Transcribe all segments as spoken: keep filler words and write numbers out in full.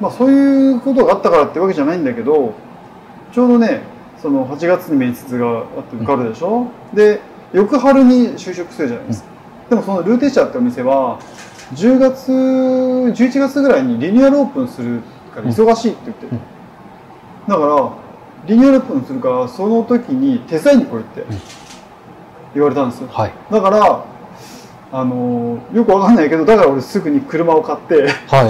まあそういうことがあったからってわけじゃないんだけど、ちょうどねそのはちがつに面接があって受かるでしょ、うん、で翌春に就職するじゃないですか、うん、でもそのルーテシアってお店はじゅうがつじゅういちがつぐらいにリニューアルオープンするから忙しいって言って、うん、だからリニューアルオープンするからその時に手伝いに来いって言われたんですよ、はい、だからあのよくわかんないけどだから俺すぐに車を買って、はい、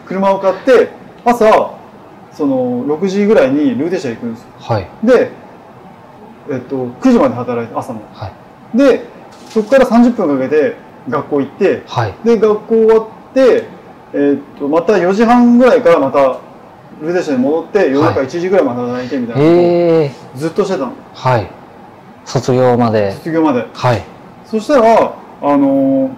車を買って朝そのろくじぐらいにルーテシア行くんですよ、はい、で、えっと、くじまで働いて朝の、はい、でそこからさんじゅっぷんかけて学校行って、はい、で学校終わって、えー、っとまたよじはんぐらいからまたルーテシアに戻って夜中いちじぐらいまで働いてみたいなのをずっとしてたの、はい、 卒業まで卒業まで、はい、そしたらあのー、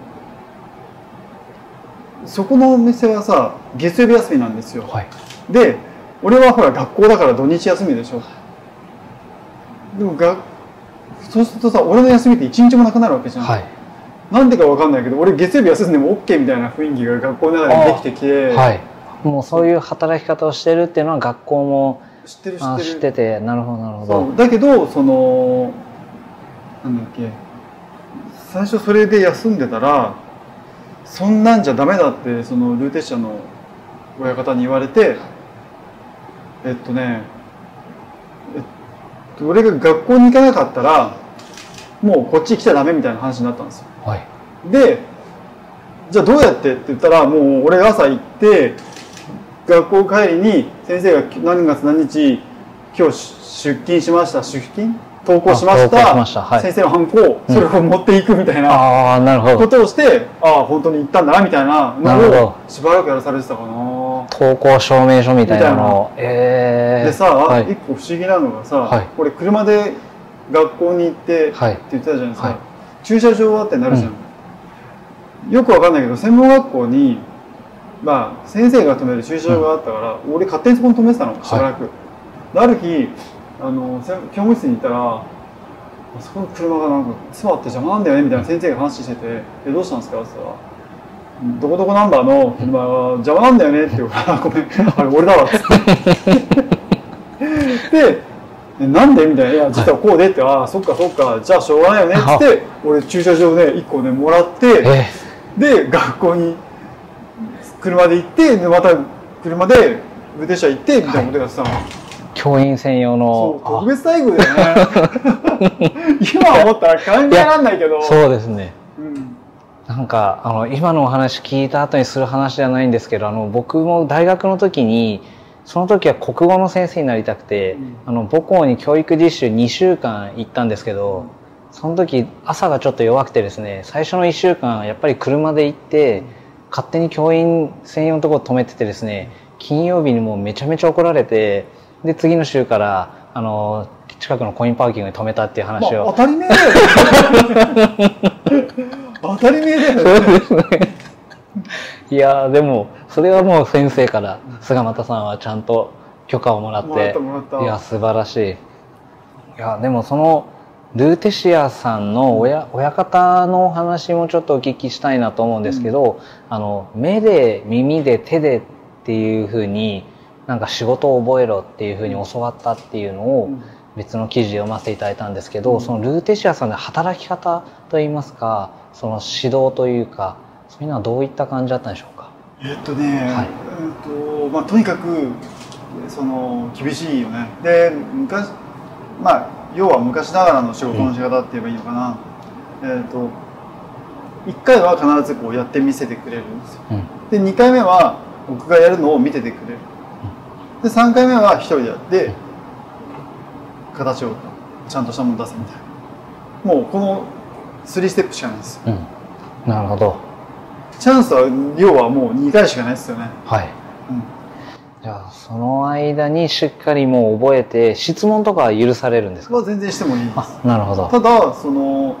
そこのお店はさ月曜日休みなんですよ、はい、で俺はほら学校だから土日休みでしょ。でもがそうするとさ俺の休みって一日もなくなるわけじゃん、はい、なんでかわかんないけど俺月曜日休んでも OK みたいな雰囲気が学校の中でできてきて、はい、 もうそういう働き方をしてるっていうのは学校も知ってる知ってる知ってて、なるほどなるほど。 そうだけどそのなんだっけ最初それで休んでたらそんなんじゃダメだってそのルーテシアの親方に言われて、えっとね、えっと、俺が学校に行かなかったらもうこっち来ちゃダメみたいな話になったんですよ、はい、でじゃあどうやってって言ったらもう俺が朝行って学校帰りに先生が何月何日今日出勤しました出勤登校しました、はい、先生のハンコそれを持っていくみたいなことをして、うん、ああ本当に行ったんだなみたいなのをしばらくやらされてたかな。 登校証明書みたいなのを、 えー、でさ、はい、一個不思議なのがさ、はい、俺車で学校に行ってって言ってたじゃないですか、はい、駐車場はってなるじゃん、うん、よくわかんないけど専門学校にまあ先生が止める駐車場があったから、うん、俺勝手にそこに止めてたのしばらく、はい、ある日あの教務室に行ったらあそこの車がなんか詰まって邪魔なんだよねみたいな先生が話してて「えどうしたんですか?」って言ったら「どこどこナンバーの車が邪魔なんだよね」って言うから「ごめんあれ俺だわ」っつってで「なんで?」みたいな「いや実はこうで」って「ああそっかそっかじゃあしょうがないよね」っつって俺駐車場ねいっこねもらってで学校に車で行ってでまた車でルーテシア行ってみたいなことやってたの。 教員専用の特別待遇だよね今思ったら考えられないけどそうですね、うん、なんかあの今のお話聞いた後にする話じゃないんですけどあの僕も大学の時にその時は国語の先生になりたくて、うん、あの母校に教育実習にしゅうかん行ったんですけど、うん、その時朝がちょっと弱くてですね最初のいっしゅうかんやっぱり車で行って、うん、勝手に教員専用のところ止めててですね金曜日にもうめちゃめちゃ怒られてで次の週からあの近くのコインパーキングに止めたっていう話を、 まあ、当たり前だよね当たり前だよねそうですねいやでもそれはもう先生から菅又さんはちゃんと許可をもらっていや素晴らしい。いやでもそのルーテシアさんの 親, 親方のお話もちょっとお聞きしたいなと思うんですけど、うん、あの目で耳で手でっていうふうになんか仕事を覚えろっていうふうに教わったっていうのを別の記事読ませていただいたんですけど、うん、そのルーテシアさんの働き方といいますかその指導というかそういうのはどういった感じだったんでしょうか。 えっとね、はいえっとまあ、とにかくその厳しいよね。で昔まあ要は昔ながらの仕事の仕方って言えばいいのかな、うん、えっといっかいは必ずこうやって見せてくれるんですよ、うん、でにかいめは僕がやるのを見ててくれるでさんかいめは一人でやって形をちゃんとしたものを出すみたいなもうこのさんステップしかないです、うん、 なるほど。 チャンスは要はもうにかいしかないですよね。 はい、うん、じゃあその間にしっかりもう覚えて質問とかは許されるんですか。 は全然してもいいです。 あなるほど。 ただその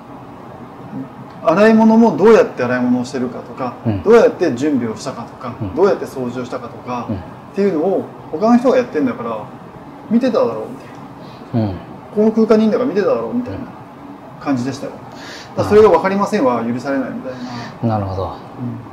洗い物もどうやって洗い物をしてるかとか、うん、どうやって準備をしたかとか、うん、どうやって掃除をしたかとか、うん、っていうのを他の人がやってんだから見てただろうみたいな、うん、この空間にいるんだから見てただろうみたいな感じでしたよ。だそれが分かりませんは許されないみたいな。 なるほど、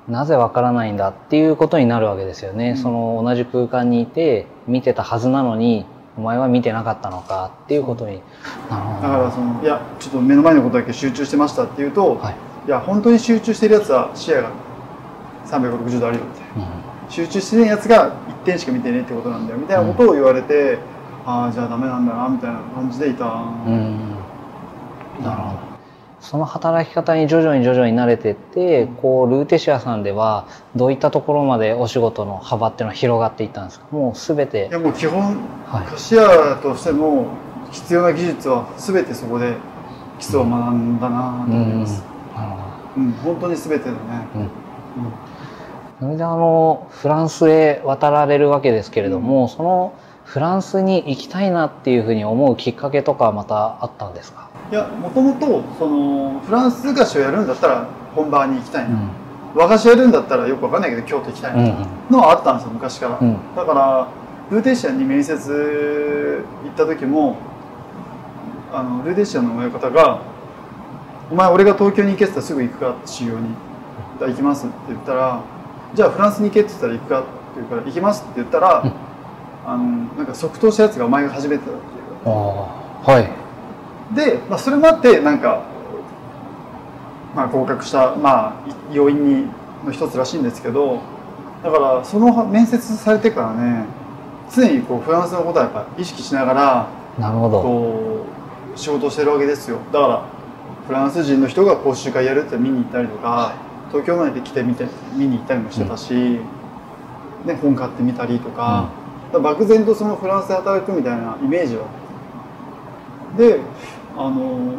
なぜわからないんだっていうことになるわけですよね、うん、その同じ空間にいて見てたはずなのにお前は見てなかったのかっていうことになるほど。だからそのいやちょっと目の前のことだけ集中してましたっていうと、はい、いや本当に集中してるやつは視野がさんびゃくろくじゅうどあるよって、うん、集中してないやつが一点しか見てねえってことなんだよみたいなことを言われて、うん、ああじゃあダメなんだなみたいな感じでいた。うん、 なるほど。その働き方に徐々に徐々に慣れてって、こうルーテシアさんではどういったところまでお仕事の幅っていうのは広がっていったんですか？もうすべて。 いやもう基本、はい、カシアとしての必要な技術はすべてそこで基礎を学んだなと思います。うん、うん、本当にすべてだね。うんうん、 それであのフランスへ渡られるわけですけれども、うん、そのフランスに行きたいなっていうふうに思うきっかけとかまたあったんですか？ いやもともとそのフランス菓子をやるんだったら本場に行きたいな、うん、和菓子やるんだったらよくわかんないけど京都行きたいなのはあったんですよ昔から、うん、だからルーテシアに面接行った時もあのルーテシアの親方が「お前俺が東京に行けって言ったらすぐ行くか?」って修行に「行きます」って言ったら「じゃあフランスに行けって言ったら行くか?」って言うから「行きます」って言ったら、うん、あのなんか即答したやつがお前が初めてだっていう。 あ、はい。 で、まあ、それもあってなんか、まあ、合格した、まあ、要因にの一つらしいんですけど、だからその面接されてからね常にこうフランスのことはやっぱ意識しながらなるほどこう仕事をしてるわけですよ。だからフランス人の人が講習会やるって見に行ったりとか、はい、東京まで来て見て見に行ったりもしてたし、うんね、本買ってみたりとか、うん、だから漠然とそのフランスで働くみたいなイメージはであの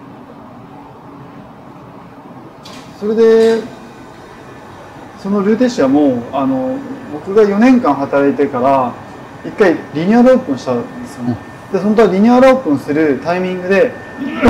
それでそのルーテシアもあの僕がよねんかん働いてからいっかいリニューアルオープンしたんですよね。で本当はリニューアルオープンするタイミングで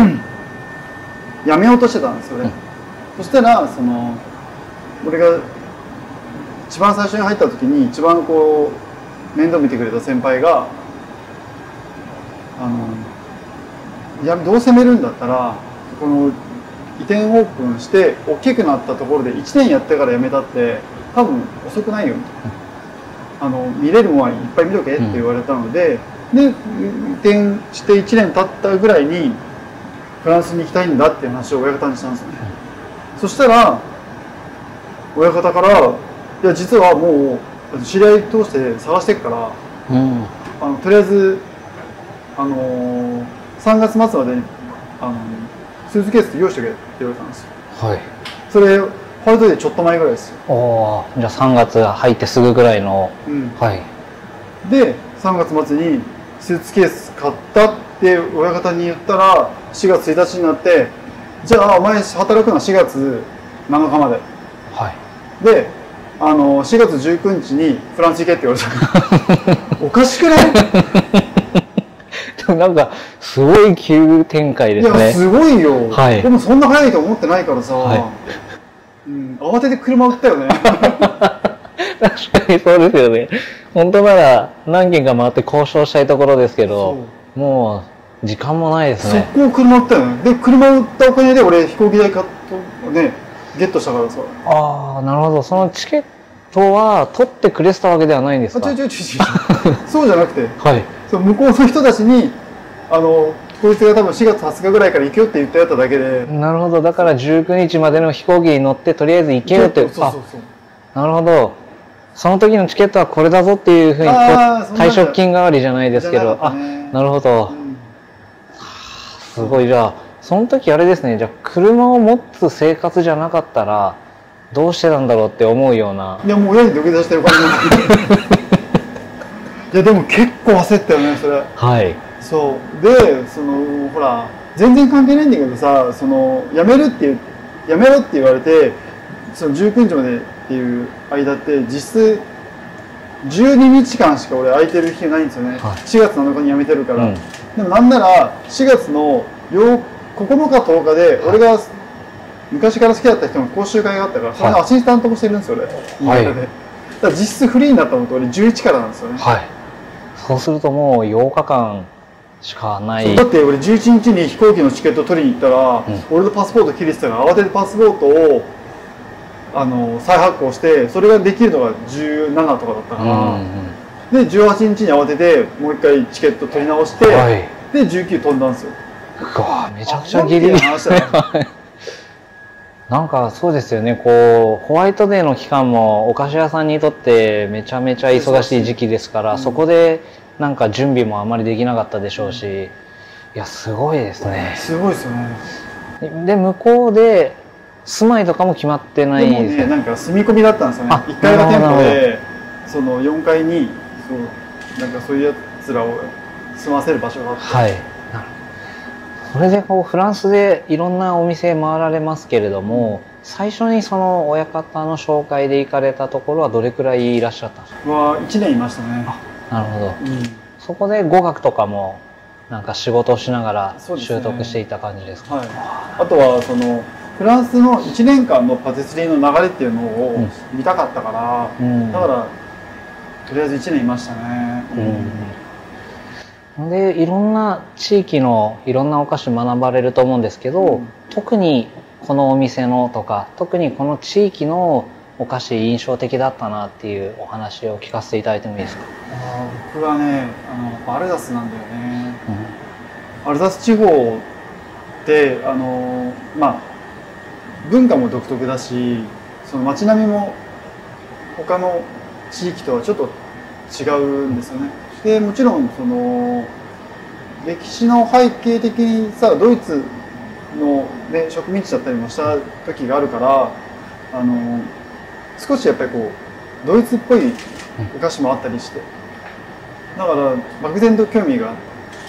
やめようとしてたんですよね。そしたらその俺が一番最初に入った時に一番こう面倒見てくれた先輩があのいやどうせめるんだったらこの移転オープンして大きくなったところでいちねんやってから辞めたって多分遅くないよみたいな、あの見れるものはいっぱい見とけって言われたので、うん、で移転していちねん経ったぐらいにフランスに行きたいんだっていう話を親方にしたんですよね。うん、そしたら親方から「いや実はもう知り合い通して探してるから、うん、あのとりあえずあのー、さんがつ末までにあのスーツケース用意してくれって言われたんですよ。はい。それホワイトデーちょっと前ぐらいですよ。 ああ、じゃあさんがつ入ってすぐぐらいの。うん、はい。 でさんがつ末にスーツケース買ったって親方に言ったらしがつついたちになってじゃあお前働くのはしがつなのかまで。はい。であのしがつじゅうくにちにフランス行けって言われた。おかしくない？ なんかすごい急展開ですね。 いやすごいよ。はい。でもそんな早いと思ってないからさ、はいうん、慌てて車売ったよね。確かにそうですよね。本当なら何軒か回って交渉したいところですけど、もう時間もないですね。 速攻車売ったよね。で車売ったお金で俺飛行機代買っとねゲットしたからさ。 ああなるほど。そのチケットは取ってくれてたわけではないんですか？ あ違う違う違う違う。そうじゃなくて。はい。そう向こうの人たちにあのこいつが多分しがつはつかぐらいから行くよって言ってやっただけで。 なるほど。だからじゅうくにちまでの飛行機に乗ってとりあえず行けよって。そうそうそう。なるほど。その時のチケットはこれだぞっていうふうに退職金代わりじゃないですけど、あ、なるほど。うん、すごい。じゃあその時あれですね。じゃあ車を持つ生活じゃなかったらどうしてたんだろうって思うような。 いやもう親に土下座してる感じ。いやでも結構焦ったよねそれ。はい。そうでそのほら全然関係ないんだけどさその辞めるっていう辞めろって言われてそのじゅうくにちまでっていう間って実質じゅうににちかんしか俺空いてる日がないんですよね。はい、しがつなのかに辞めてるから。うん、でもなんならしがつのここのかとおかで俺が昔から好きだった人の講習会があったからそれのアシスタントもしてるんですよ俺。はい。だから実質フリーになったのと俺じゅういちからなんですよね。はい。 そうするともうようかかんしかない。 だって俺じゅういちにちに飛行機のチケット取りに行ったら、うん、俺のパスポート切れてたから慌ててパスポートをあの再発行して、それができるのがじゅうななとかだったから、うんうん、でじゅうはちにちに慌ててもう一回チケット取り直して、はい、でじゅうく飛んだんですよ。 うわめちゃくちゃギリギリ話だね。なんかそうですよね、こうホワイトデーの期間もお菓子屋さんにとってめちゃめちゃ忙しい時期ですから、うん、そこでなんか準備もあまりできなかったでしょうし、うん、いやすごいですね。 すごいですよね。 で向こうで住まいとかも決まってないですね。 でもね、なんか住み込みだったんですよね。いっかいが店舗で、そのよんかいにそうなんかそういうやつらを住ませる場所があって、はい、 それでこうフランスでいろんなお店回られますけれども、うん、最初にその親方の紹介で行かれたところはどれくらいいらっしゃったんですか？ はいちねんいましたね。 あ、なるほど、うん、そこで語学とかもなんか仕事をしながら習得していた感じですか？ ですね、はい、あとはそのフランスのいちねんかんのパティスリーの流れっていうのを見たかったから、うん、だからとりあえずいちねんいましたね。 うん、でいろんな地域のいろんなお菓子学ばれると思うんですけど、うん、特にこのお店のとか特にこの地域のお菓子印象的だったなっていうお話を聞かせていただいてもいいですか？ あ僕はねあのアルザスなんだよね。うん、アルザス地方ってあのまあ文化も独特だし、その街並みも他の地域とはちょっと違うんですよね。でもちろんその歴史の背景的にさドイツの、ね、植民地だったりもした時があるから、あの少しやっぱりこうドイツっぽいお菓子もあったりして、だから漠然と興味があって、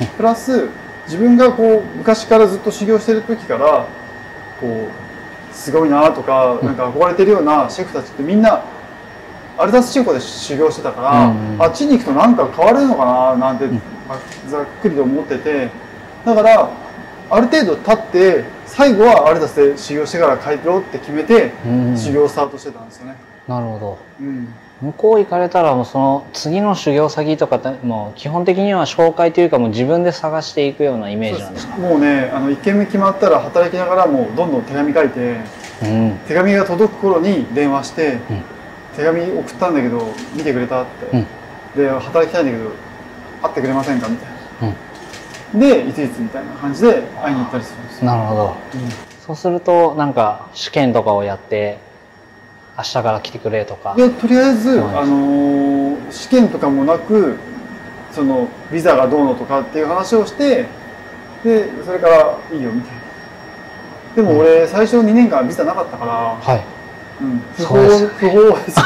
プラス自分がこう昔からずっと修行してる時からこうすごいなとかなんか憧れてるようなシェフたちってみんなアルザス地方で修行してたから、うんうん、あっちに行くとなんか変われるのかななんて、うん、ざっくりと思ってて、だからある程度経って最後はアルザスで修行してから帰ろうって決めて修行をスタートしてたんですよね。 うん、なるほど、うん、向こう行かれたらもうその次の修行先とかってもう基本的には紹介というかもう自分で探していくようなイメージなんですか？ もうねあのいっけんめ決まったら働きながらもうどんどん手紙書いて、うん、手紙が届く頃に電話して、うん、手紙送ったんだけど見てくれたって、うん、で働きたいんだけど会ってくれませんかみたいな、うん、でいついつみたいな感じで会いに行ったりするんですよ。 なるほど、うん、そうするとなんか試験とかをやって明日から来てくれとかでとりあえず、あのー、試験とかもなくそのビザがどうのとかっていう話をしてでそれからいいよみたいな。でも俺、うん、最初にねんかんビザなかったから、はいうん、不法不法です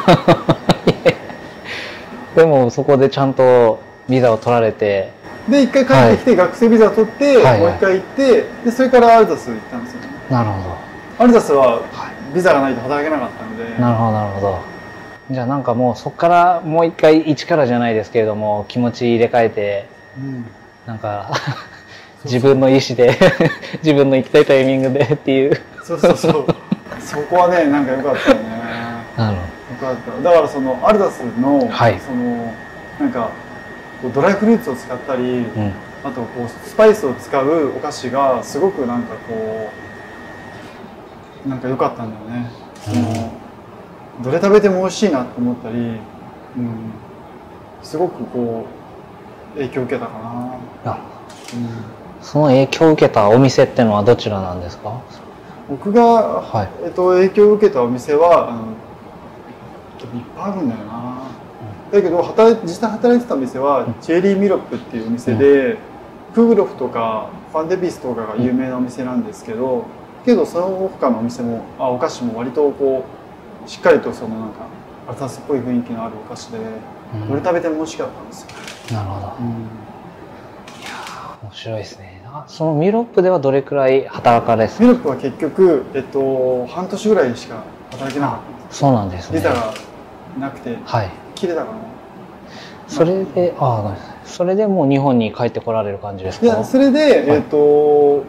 でもそこでちゃんとビザを取られてで一回帰ってきて、はい、学生ビザを取って、はい、もう一回行ってでそれからアルザス行ったんですよね。 なるほど。 アルザスはビザがないと働けなかったので。 なるほどなるほど。じゃあなんかもうそこからもう一回一からじゃないですけれども気持ち入れ替えて、うん、なんか自分の意思で自分の行きたいタイミングでっていう。 そうそうそう。そこはねなんか良かったよね。なるほど。よかった。だからそのアルザスの、はい、そのなんかこうドライフルーツを使ったり、うん、あとこうスパイスを使うお菓子がすごくなんかこうなんか良かったんだよね。うん、そのどれ食べても美味しいなと思ったり、うん、すごくこう影響を受けたかな。あ、 うん、その影響を受けたお店ってのはどちらなんですか？ 僕が、はい、えっと、影響を受けたお店はあのいっぱいあるんだよな。だけど働実際働いてたお店は、うん、チェリーミロップっていうお店で、うん、クーグロフとかファンデビスとかが有名なお店なんですけど、うん、けどその他のお店もあお菓子も割とこうしっかりとそのなんかアルザスっぽい雰囲気のあるお菓子で、うん、どれ食べても美味しかったんですよ。 なるほど、うん、いや面白いですね。そのミロップではどれくらい働かれですか？ ミロップは結局、えっと、半年ぐらいしか働けなかったんです。 そうなんですね。 ビザがなくて、はい、切れたかな。 それで、ああ、それでもう日本に帰ってこられる感じですか？ いや、それで、はい、えっと、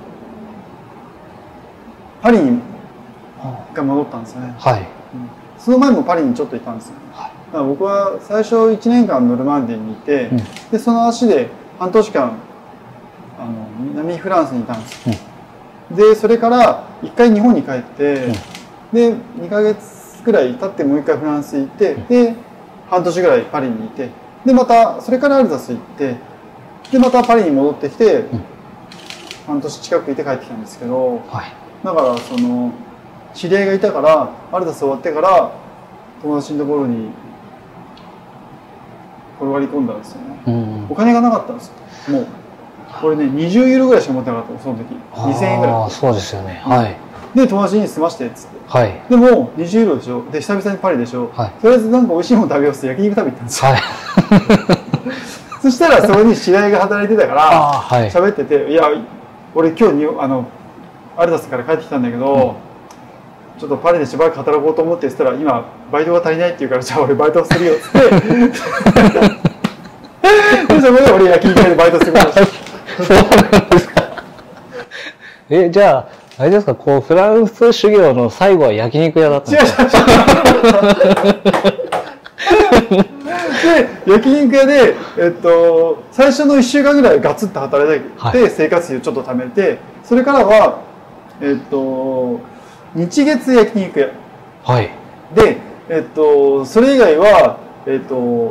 パリにが戻ったんですよね。はい、うん。その前もパリにちょっといたんですよ。はい、だから僕は最初いちねんかんノルマンディーにいて、うん、でその足で半年間あの南フランスにいたんです、うん、でそれから一回日本に帰って、 でにかげつくらい経ってもう一回フランス行って、うん、で半年ぐらいパリにいて、でまたそれからアルザス行って、でまたパリに戻ってきて、うん、半年近くいて帰ってきたんですけど、はい、だからその知り合いがいたから、アルザス終わってから友達のところに転がり込んだんですよね、うん、お金がなかったんですよ。もうこれねにじゅうユーロぐらいしか持ってなかったその時にせんえんぐらい。ああそうですよね、はい。で友達に済ましてっつって、はい、でもにじゅうユーロでしょ、で久々にパリでしょ、はい、とりあえずなんか美味しいもの食べようって焼肉食べ行ったんですよ、はい、そしたらそこに知り合いが働いてたから喋、はい、ってて、いや俺今日にあのアルザスから帰ってきたんだけど、うん、ちょっとパリでしばらく働こうと思って言ったら今バイトが足りないって言うから、じゃあ俺バイトするよっつってでそこで俺焼肉屋でバイトすることにした。そうなんですか。 え、じゃああれですか、こうフランス修行の最後は焼肉屋だったんですか。 で焼肉屋で、えっと、最初のいっしゅうかんぐらいガツッと働いて、はい、生活費をちょっと貯めて、それからは、えっと、日月焼肉屋、はい、で、えっと、それ以外は、えっと、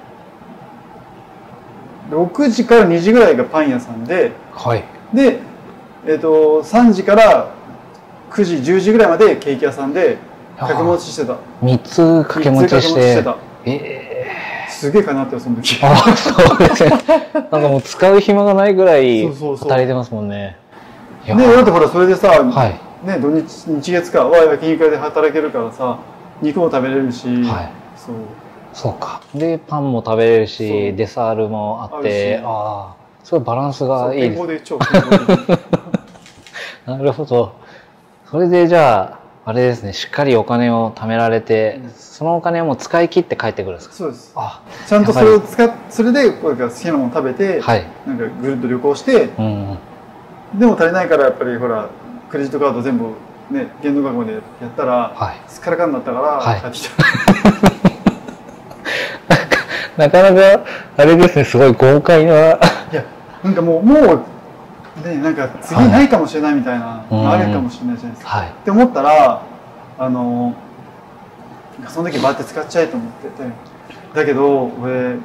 ろくじからにじぐらいがパン屋さんで、はい、で、えっと、さんじからくじ、じゅうじぐらいまでケーキ屋さんで掛け持ちしてた。 みっつ掛け持ちして。してた。えー、すげえかなってその時。 あ、そうですね。なんかもう使う暇がないぐらい働いてますもんね。 で、だってほらそれでさ、はい、ね、土日日月かは焼肉屋で働けるからさ、肉も食べれるし、はい、そう。 そうか。でパンも食べれるし、デザールもあって、ああ、すごいバランスがいいです。健康で超健康で。なるほど。それでじゃああれですね、しっかりお金を貯められて、うん、そのお金をもう使い切って帰ってくるんですか。 そうです。あ、ちゃんとそれを使っそれでこう好きなもの食べて、はい、なんかぐるっと旅行して、うん、でも足りないからやっぱりほらクレジットカード全部ね限度額までやったら、はい、すっからかんになったから帰ってきた。はいなかなかあれですね、すごい豪快な。いや、なんかもうもうね、なんか次ないかもしれないみたいなのあるかもしれないじゃないですか。はい、って思ったら、あのその時バーって使っちゃえと思ってて、だけど俺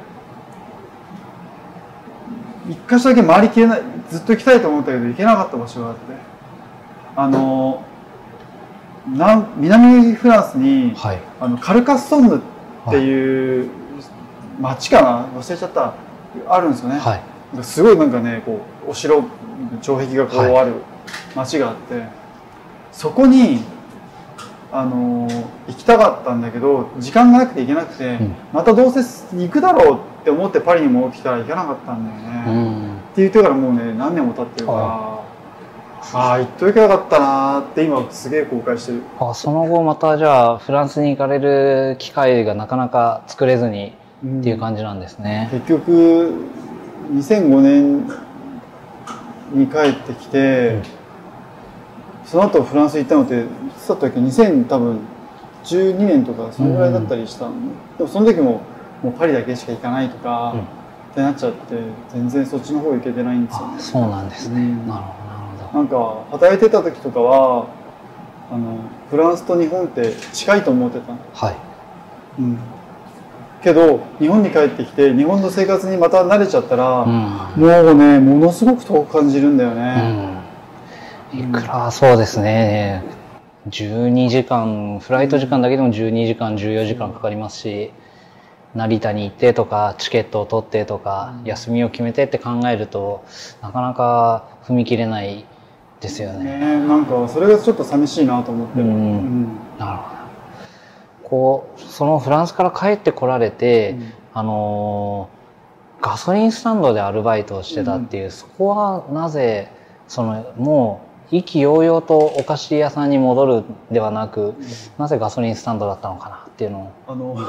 一箇所だけ回りきれない、ずっと行きたいと思ったけど行けなかった場所があって、あの南南フランスに、はい、あのカルカッソンヌっていう、はい、町かな忘れちゃったあるんですよね、はい、すごいなんかねこうお城城壁がこうある町があって、はい、そこにあのー、行きたかったんだけど時間がなくて行けなくて、うん、またどうせ行くだろうって思ってパリに戻ってきたら行かなかったんだよね、うん、って言ってからもうね何年も経ってるから、ああ行っといけなかったなーって今すげえ後悔してる。 あ、その後またじゃあフランスに行かれる機会がなかなか作れずにっていう感じなんですね、うん、 結局にせんごねんに帰ってきて、うん、その後フランス行ったのっていつだったっけ、にせんじゅうにねんとかそのぐらいだったりしたの、うん、でもその時ももうパリだけしか行かないとか、うん、ってなっちゃって全然そっちの方行けてないんですよね。 あ、そうなんですね、うん、なるほど。 なんか働いてた時とかはあのフランスと日本って近いと思ってた。はい、うん、けど日本に帰ってきて日本の生活にまた慣れちゃったら、うん、もうねものすごく遠く感じるんだよね、 うん、いくらそうですね、じゅうにじかんフライト時間だけでもじゅうにじかんじゅうよじかんかかりますし、成田に行ってとかチケットを取ってとか、うん、休みを決めてって考えるとなかなか踏み切れないですよね。 ね、なんかそれがちょっと寂しいなと思ってる、うんうん、 なるほど。こうそのフランスから帰ってこられて、うん、あのガソリンスタンドでアルバイトをしてたっていう、うん、そこはなぜそのもう意気揚々とお菓子屋さんに戻るではなく、うん、なぜガソリンスタンドだったのかなっていうのを。あの、はい、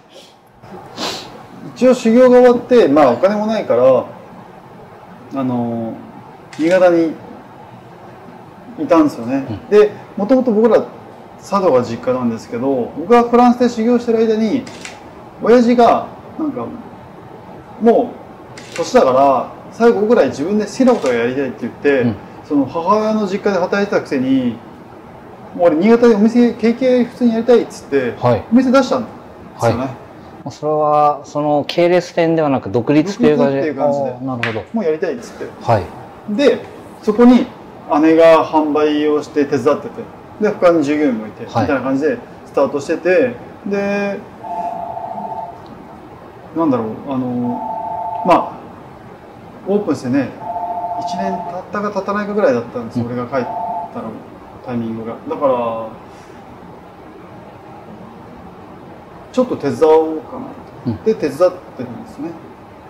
一応修行が終わって、まあ、お金もないからあの新潟にいたんですよね、うん、でもともと僕ら佐渡が実家なんですけど、僕がフランスで修行してる間に親父がなんかもう年だから最後ぐらい自分で好きなことがやりたいって言って、うん、その母親の実家で働いてたくせにもう俺新潟でお店経験普通にやりたいっつって、はい、お店出したんですよね。はい、 それはその系列店ではなく独立っていう感じで。なるほど。 もうやりたいっつって。 はい。 でそこに姉が販売をして手伝ってて、で他に従業員もいて、はい、みたいな感じでスタートしてて、でなんだろうあのまあオープンしてねいちねん経ったか経たないかぐらいだったんですよ、うん、俺が帰ったのタイミングが。だからちょっと手伝おうかなと、うん、で手伝ってるんですね。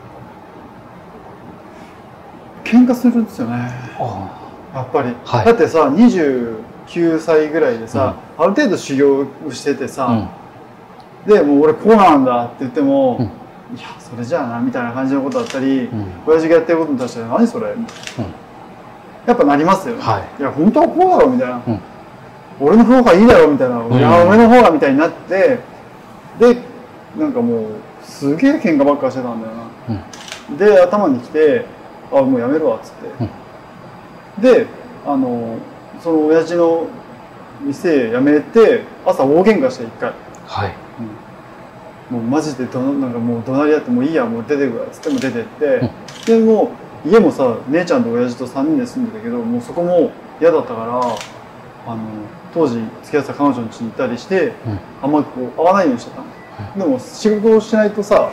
喧嘩するんですよねやっぱり、はい、だってさにじゅうきゅうさいぐらいでさ、うん、ある程度修行しててさ、うん、でもう俺こうなんだって言っても、うん、いやそれじゃあなみたいな感じのことだったり、うん、親父がやってることに対して何それ、うん、やっぱなりますよね、はい、いや本当はこうだろみたいな、うん、俺の方がいいだろみたいな、うん、いや俺の方がみたいになって、でなんかもうすげえ喧嘩ばっかしてたんだよな、うん、で頭にきてあもうやめるわっつって、うん、であのその親父の店辞めて朝大喧嘩して一回、はい、うん、もうマジでどなんかもう怒鳴り合ってもういいやもう出てくわっつっても出てって、うん、でもう家もさ姉ちゃんと親父とさんにんで住んでたけどもうそこも嫌だったからあの当時付き合ってた彼女の家に行ったりして、うん、あんまりこう会わないようにしてたの、うん、でも仕事をしないとさ、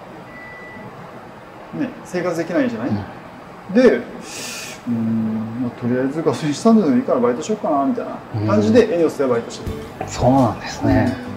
ね、生活できないじゃない、うん、でうん、まあ、とりあえずガソリンスタンドでもいいからバイトしようかなみたいな感じでエニオスでバイトしてる。 そうなんですね、